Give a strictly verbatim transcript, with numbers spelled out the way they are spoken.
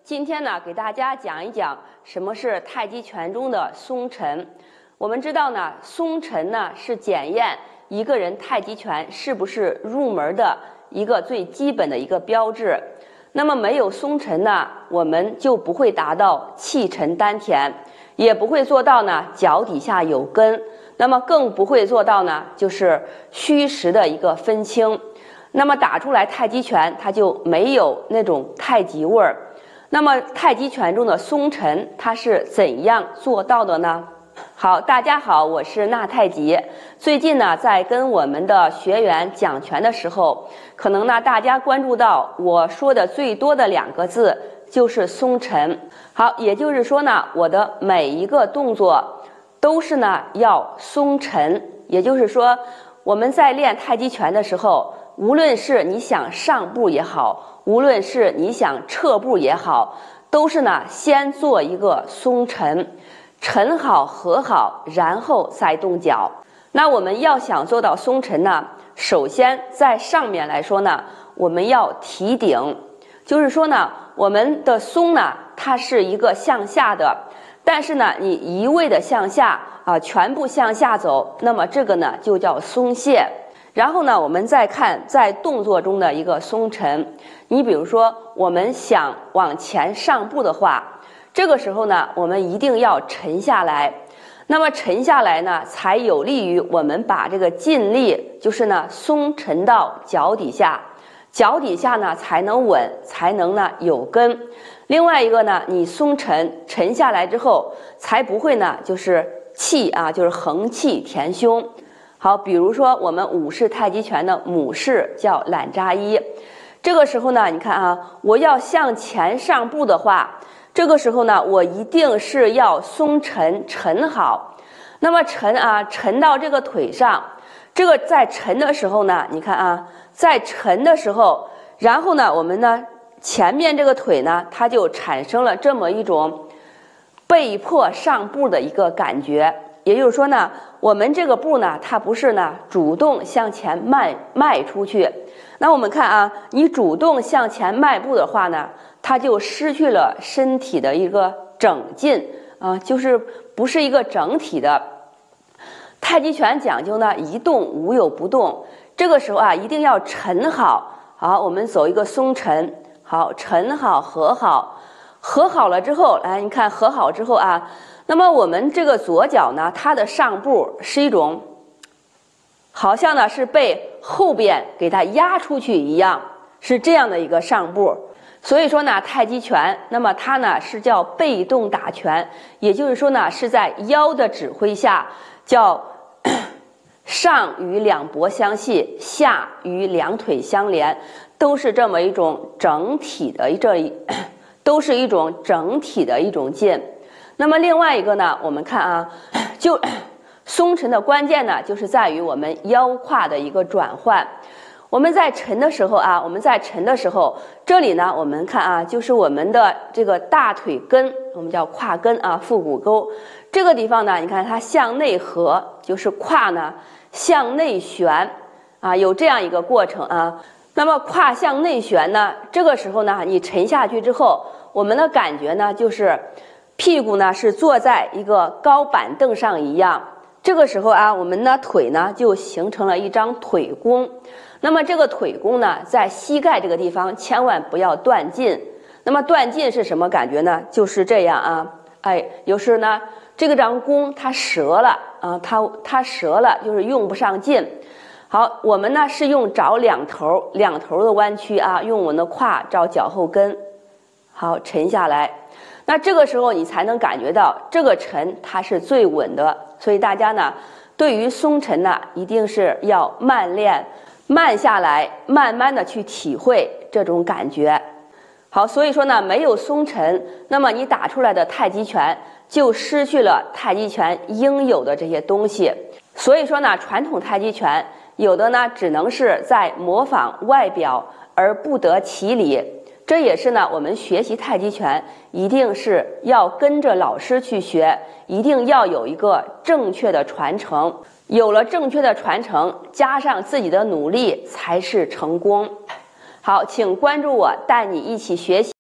今天呢，给大家讲一讲什么是太极拳中的松沉。我们知道呢，松沉呢是检验一个人太极拳是不是入门的一个最基本的一个标志。那么没有松沉呢，我们就不会达到气沉丹田，也不会做到呢脚底下有根，那么更不会做到呢就是虚实的一个分清。那么打出来太极拳，它就没有那种太极味儿。那么太极拳中的松沉，它是怎样做到的呢？好，大家好，我是纳太极。最近呢，在跟我们的学员讲拳的时候，可能呢大家关注到我说的最多的两个字就是松沉。好，也就是说呢，我的每一个动作都是呢要松沉。也就是说，我们在练太极拳的时候，无论是你想上步也好，无论是你想撤步也好，都是呢先做一个松沉，沉好合好，然后再动脚。那我们要想做到松沉呢，首先在上面来说呢，我们要提顶，就是说呢，我们的松呢，它是一个向下的，但是呢，你一味的向下啊，全部向下走，那么这个呢就叫松懈。然后呢，我们再看在动作中的一个松沉。你比如说，我们想往前上步的话，这个时候呢，我们一定要沉下来。那么沉下来呢，才有利于我们把这个劲力，就是呢松沉到脚底下，脚底下呢才能稳，才能呢有根。另外一个呢，你松沉沉下来之后，才不会呢就是气啊，就是横气填胸。好，比如说我们武士太极拳的母式叫懒扎一，这个时候呢，你看啊，我要向前上步的话，这个时候呢，我一定是要松沉沉好。那么沉啊，沉到这个腿上，这个在沉的时候呢，你看啊，在沉的时候，然后呢，我们呢前面这个腿呢，它就产生了这么一种被迫上步的一个感觉。也就是说呢，我们这个步呢，它不是呢主动向前迈迈出去。那我们看啊，你主动向前迈步的话呢，它就失去了身体的一个整劲啊，就是不是一个整体的。太极拳讲究呢一动无有不动，这个时候啊一定要沉好。好，我们走一个松沉，好，沉好合好，合好了之后，来你看合好之后啊。那么我们这个左脚呢，它的上步是一种好像呢是被后边给它压出去一样，是这样的一个上步。所以说呢，太极拳那么它呢是叫被动打拳，也就是说呢是在腰的指挥下，叫上与两脖相系，下与两腿相连，都是这么一种整体的这一都是一种整体的一种劲。那么另外一个呢，我们看啊，就松沉的关键呢，就是在于我们腰胯的一个转换。我们在沉的时候啊，我们在沉的时候，这里呢，我们看啊，就是我们的这个大腿根，我们叫胯根啊，腹股沟这个地方呢，你看它向内合，就是胯呢向内旋啊，有这样一个过程啊。那么胯向内旋呢，这个时候呢，你沉下去之后，我们的感觉呢，就是屁股呢是坐在一个高板凳上一样，这个时候啊，我们的腿呢就形成了一张腿弓。那么这个腿弓呢，在膝盖这个地方千万不要断劲。那么断劲是什么感觉呢？就是这样啊，哎，有时呢这个张弓它折了啊，它它折了，就是用不上劲。好，我们呢是用找两头两头的弯曲啊，用我们的胯找脚后跟，好沉下来。那这个时候你才能感觉到这个沉它是最稳的，所以大家呢对于松沉呢一定是要慢练，慢下来，慢慢的去体会这种感觉。好，所以说呢没有松沉，那么你打出来的太极拳就失去了太极拳应有的这些东西。所以说呢，传统太极拳有的呢只能是在模仿外表而不得其理。这也是呢，我们学习太极拳一定是要跟着老师去学，一定要有一个正确的传承。有了正确的传承，加上自己的努力，才是成功。好，请关注我，带你一起学习。